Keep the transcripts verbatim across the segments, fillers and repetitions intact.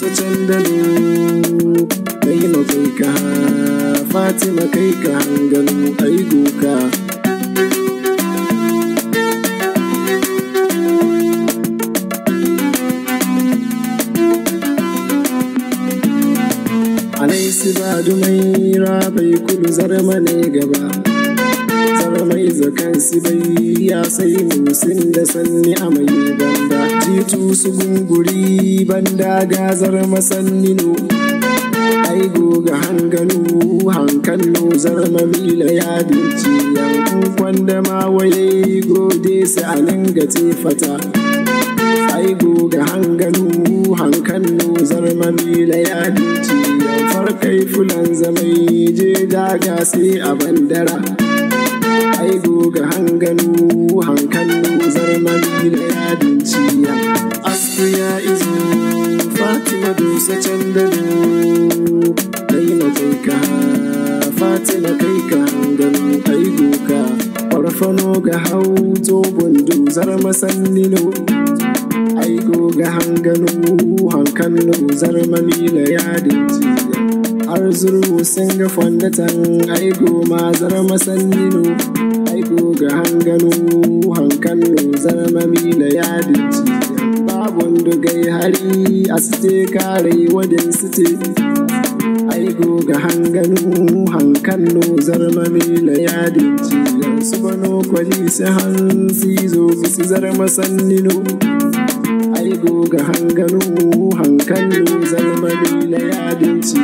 dosa can da lu kai na kai ka Fatima kai ka hangalu ai goka Alaisi ba dumai rabai kudu zarma ne gaba zarmai zakan si bai ya sai musin da sanni a mai banda titu su gunguri banda gazar masannino ai goga hanganu hankallo zarma mila ya dinci yankun kwanda ma waye gode su alinga fata ai goga hanganu hankallo zarma mila ya dinci farkai fulan zamai je daga sai a bandara ai goga hanganu hankallo zarma mila ya dinci asku ya izo Fatima dosa can da lu kai na kai ka Fatima kai ka hangalu ai goka farfano ga hauto bundu zarma sannino ai goga hanganu hankallo zarma mila ya dinci har zuru sun ga fondatan ai goma zarma sannino ai goga hanganu hankallo zarma mila ya dinci babun dugai hari a site kare wadin site ai goga hanganu hankallo zarma mila ya dinci yansu bano kwali sai hansi zo bisi zarma sannino ai goga hanganu hankallo zarma mila ya dinci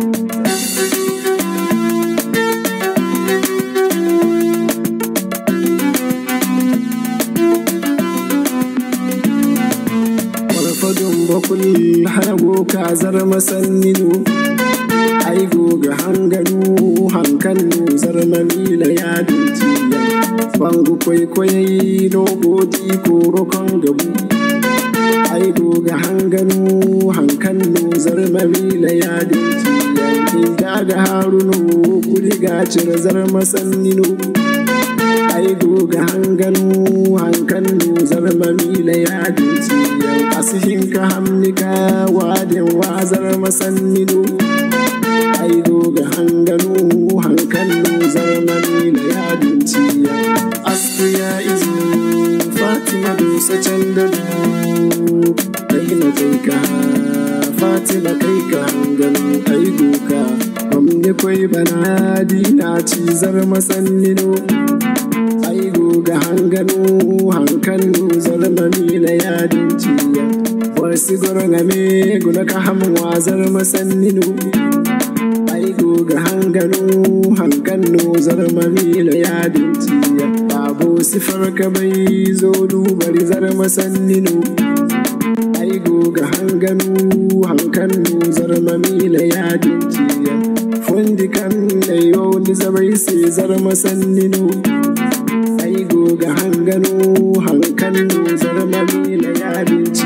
fadon bakul harago ka zarma sannino ai goga hanganu hankallo zarma mila ya dinci bangu kwaikwayi nogodi ko rokon gabu ai goga hanganu hankallo zarma mila ya dinci yankin daga haruno kuli gacir zarma sannino ai goga hanganu hankallo zarma mila ya dinci asihin ka hamnika wadin wazar masannino ai goga hanganu hankallo zarma mila ya dinci asku ya izo Fatima dosa can da lu kai na kai ka Fatima kai ka hangalu ai goka bamne kwai bana dina ci zarma sannino ai goga hanganu hankallo zarma mila ya dinci warsi gorngame guna ka hamwa zarma sannino ai goga hanganu hankallo zarma mila ya dinci babu sifar ka bai zo dubari zarma sannino ai goga hanganu hankallo zarma mila ya dinci fundikan da yau ni zabai sai zarma sannino ai goga hanganu hankallo zarma mila ya dinci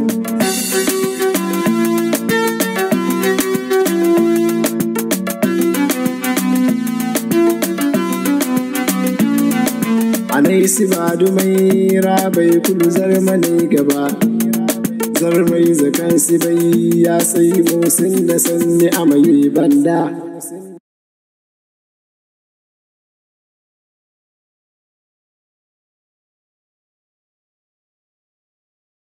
Alaisi ba dumai rabai kudu zarma ne gaba zarmai zakan si bai ya sai musin da sanni a mai banda